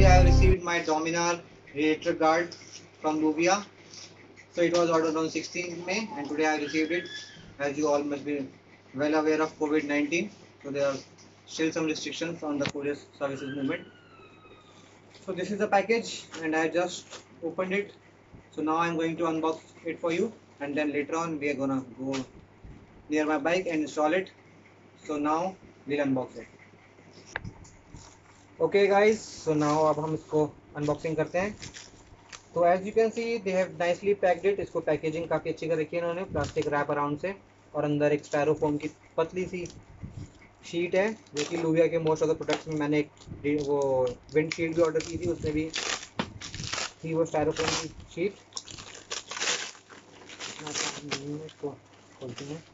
finally I have received my Dominar radiator guard from Luvia. So it was ordered on 16th May and today I have received it. As you all must be well aware of COVID-19, so there are still some restrictions on the courier services movement. So this is the package and I just opened it. So now I'm going to unbox it for you, and then later on we are gonna go near my bike and install it. So now we'll unbox it. Okay guys, so now अब हम इसको unboxing करते हैं. तो as you can see they have nicely packed it. इसको packaging काफ़ी अच्छी कर रखी है इन्होंने प्लास्टिक रैप अराउंड से, और अंदर एक स्टायरोफोम की पतली सी शीट है जो कि लूविया के मोस्ट ऑफ द प्रोडक्ट्स में मैंने एक वो विंडशील्ड भी ऑर्डर की थी, उसमें भी थी वो स्टायरोफोम की शीट. इसको खोलते हैं.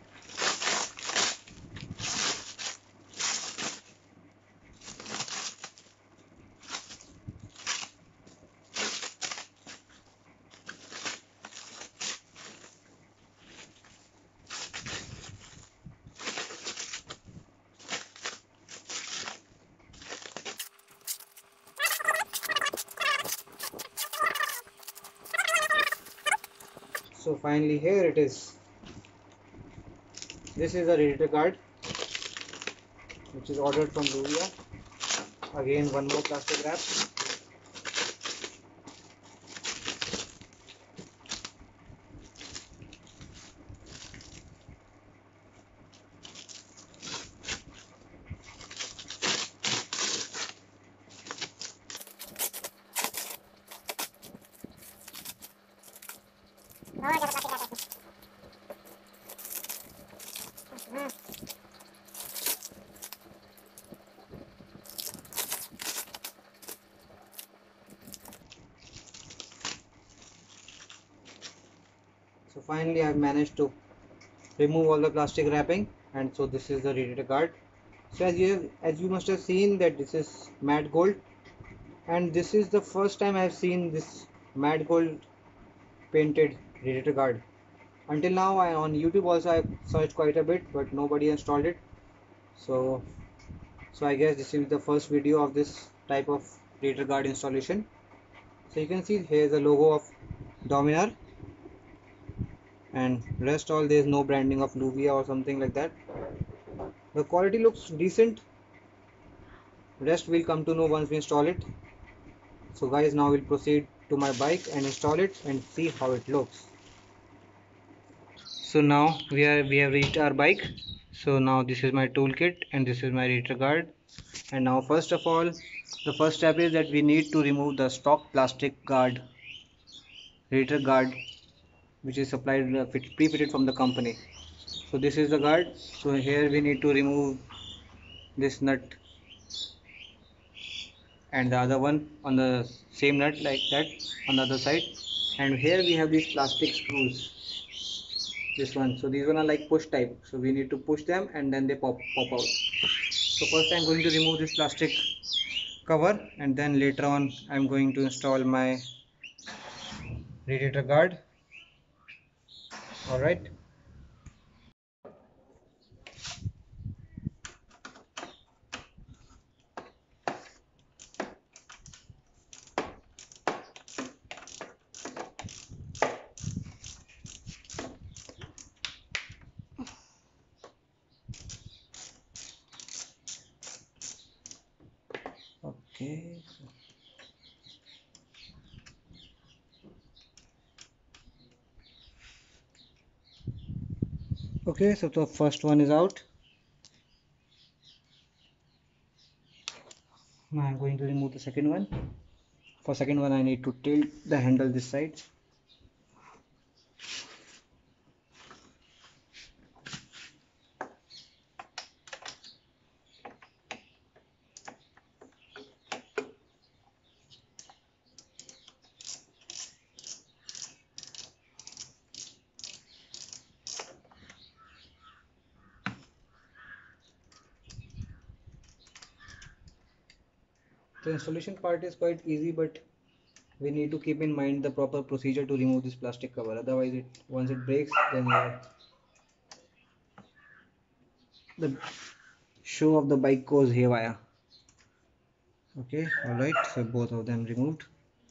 So finally here it is. This is a radiator guard which is ordered from Luvia. Again one more plastic wrap. So finally I have managed to remove all the plastic wrapping, and so this is the radiator guard. So as you must have seen that this is matte gold, and this is the first time I have seen this matte gold painted radiator guard. Until now on YouTube also I searched quite a bit but nobody installed it. So I guess this will be the first video of this type of radiator guard installation. So you can see here is the logo of Dominar, and rest all there is no branding of Luvia or something like that. The quality looks decent. Rest will come to know once we install it. So guys, now we'll proceed to my bike and install it and see how it looks. So now we have reached our bike. So now this is my toolkit and this is my radiator guard. And now first of all, the first step is that we need to remove the stock plastic guard, radiator guard, which is supplied pre-fitted from the company. So this is the guard. So here we need to remove this nut and the other one on the same nut like that on the other side. And here we have these plastic screws. This one. So these one are like push type. So we need to push them and then they pop out. So first I'm going to remove this plastic cover, and then later on I'm going to install my radiator guard. Alright. Okay. Okay, so the first one is out. Now I'm going to remove the second one. For second one I need to tilt the handle this side. The installation part is quite easy, but we need to keep in mind the proper procedure to remove this plastic cover. Otherwise, once it breaks, then the show of the bike goes haywire. Okay, all right, so both of them removed.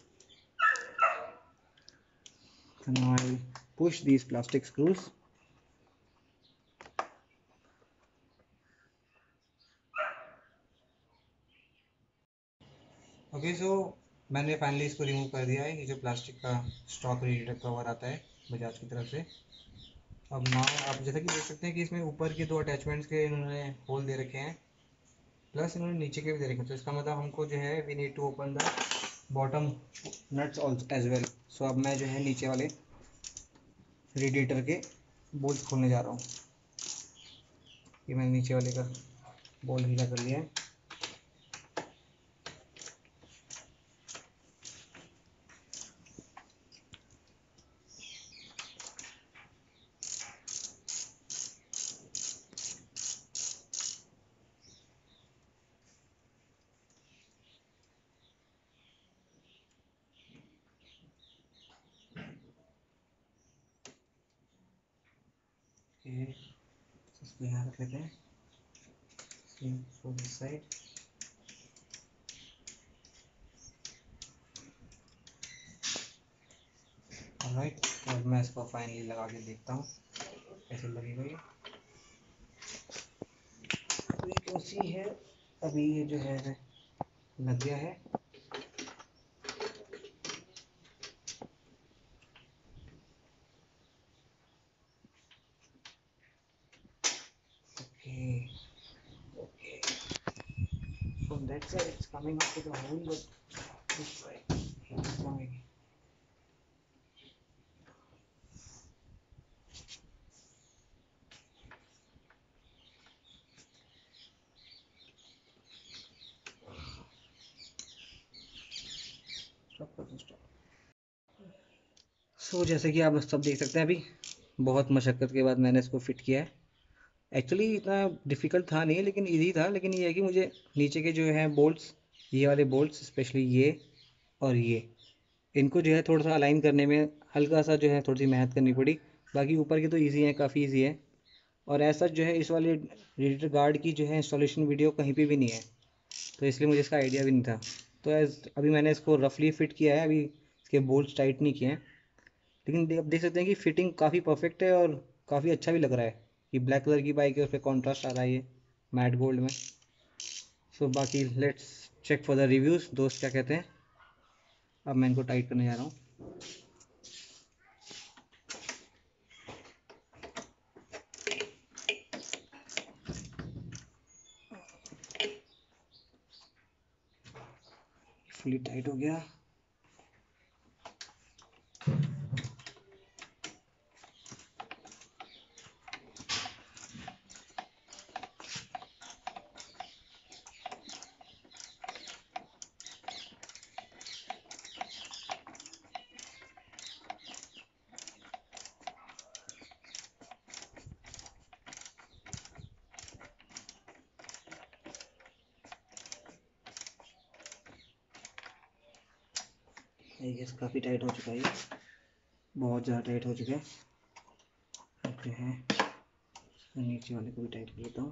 So now I'll push these plastic screws. Okay so मैंने finally इसको remove कर दिया है। ये जो plastic का stock radiator cover आता है बजाज की तरफ से। अब नाउ आप जैसा कि देख सकते हैं कि इसमें ऊपर के दो अटैचमेंट्स के इन्होंने होल दे रखे हैं, प्लस इन्होंने नीचे के भी दे रखे हैं। तो इसका मतलब हमको जो है we need to open the bottom nuts also as well. So अब मैं जो है नीचे वाले रेडिएटर के बोल्ट खोलने जा रहा हूँ। ये मैंने नीचे वाले का बोल्ट ढीला कर लिया है। इसको यहाँ रख लेते हैं। for this side. ऑलराइट, और मैं इसको फाइनली लगा के देखता हूँ कैसे लगेगा ये। यू कैन सी है अभी ये जो है लग गया है। Okay okay, from that side it's coming up to the hole, but this side it's coming. So जैसे कि आप सब देख सकते हैं अभी बहुत मशक्क़त के बाद मैंने इसको फिट किया है। एक्चुअली इतना डिफ़िकल्ट था नहीं, लेकिन ईजी था। लेकिन ये है कि मुझे नीचे के जो हैं बोल्ट्स, ये वाले बोल्ट्स स्पेशली ये और ये, इनको जो है थोड़ा सा अलाइन करने में हल्का सा जो है थोड़ी सी मेहनत करनी पड़ी। बाकी ऊपर के तो ईजी हैं, काफ़ी ईजी है। और ऐसा जो है इस वाले रेडिएटर गार्ड की जो है इंस्टॉलेशन वीडियो कहीं पे भी नहीं है, तो इसलिए मुझे इसका आइडिया भी नहीं था। तो अभी मैंने इसको रफली फिट किया है, अभी इसके बोल्ट्स टाइट नहीं किए हैं। लेकिन अब देख सकते हैं कि फिटिंग काफ़ी परफेक्ट है और काफ़ी अच्छा भी लग रहा है कि ब्लैक कलर की बाइक है, उस पर कॉन्ट्रास्ट आ रहा है ये मैट गोल्ड में। सो बाकी let's check for the reviews, दोस्त क्या कहते हैं। अब मैं इनको टाइट करने जा रहा हूँ। फुली टाइट हो गया। आई गेस काफ़ी टाइट हो चुका है ये, बहुत ज़्यादा टाइट हो चुका है। ओके हैं, नीचे वाले को भी टाइट कर लेता हूँ।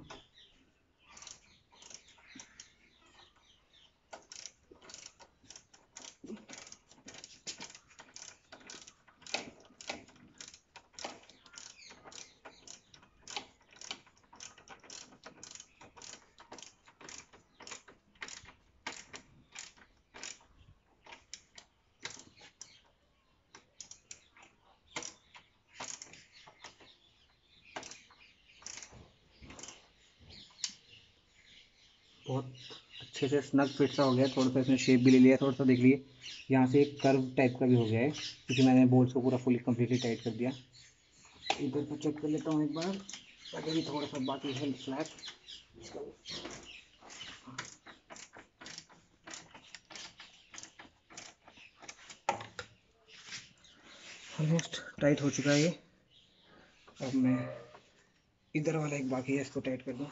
बहुत अच्छे से स्नग फिट सा हो गया। थोड़ा सा इसने शेप भी ले लिया, थोड़ा सा देख लिए यहाँ से एक कर्व टाइप का भी हो गया है, क्योंकि मैंने बोल्ट को पूरा फुली कम्प्लीटली टाइट कर दिया। इधर को चेक कर लेता हूँ एक बार, अभी भी थोड़ा सा बाकी है फ्लैट। ऑलमोस्ट टाइट हो चुका है ये। अब मैं इधर वाला एक बाकी है, इसको टाइट कर दूँ।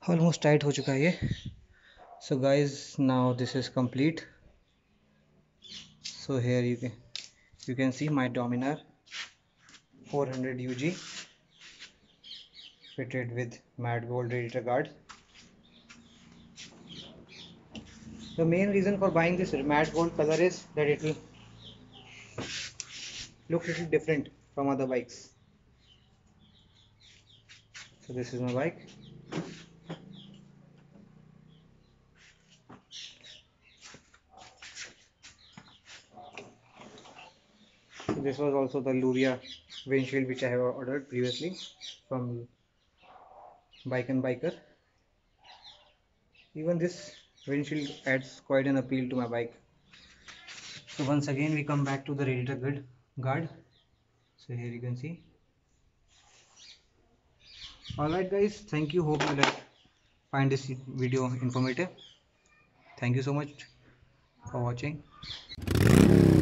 ऑलमोस्ट टाइट हो चुका है ये. So guys, now this is complete. So here you can see my Dominar 400 UG fitted with matte gold radiator guard. The main reason for buying this matte gold color is that it will look little different from other bikes. So this is my bike. So this was also the Luvia windshield which I have ordered previously from Bike and Biker. Even this windshield adds quite an appeal to my bike. So once again we come back to the radiator guard. So here you can see. Alright guys, thank you. Hope you find this video informative. Thank you so much for watching.